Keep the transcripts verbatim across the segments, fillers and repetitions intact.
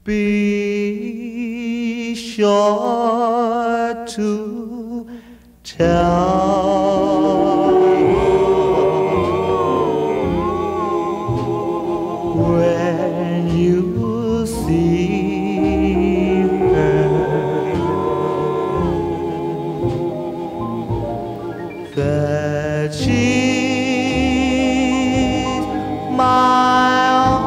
Be sure to tell when you see her that she's my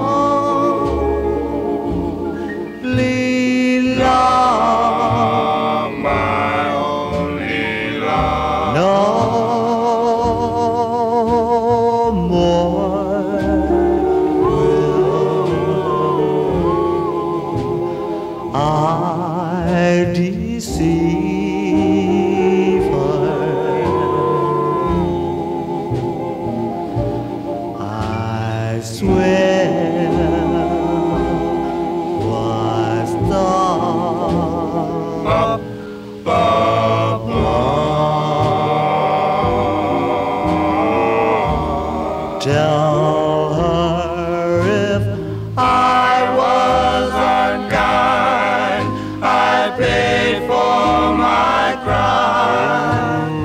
only love, my only love. no more will I deceive her. I swear was thought Up, up, up. tell her if I was unkind, I paid for my crime.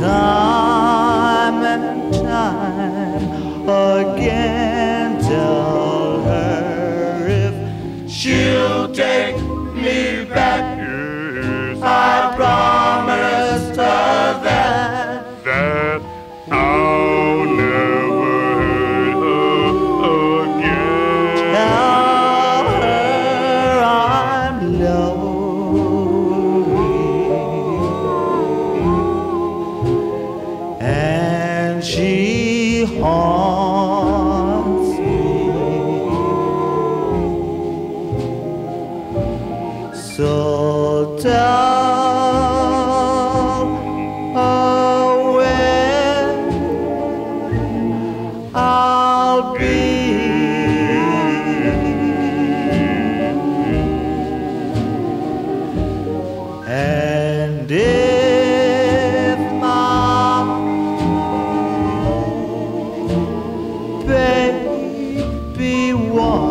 Time and time again, tell her if she'll take me back. Yes, I promised her that. that I'll never hurt her again. Tell her I'm lonely and she haunts me. So tell her when I'll be, and if my baby wants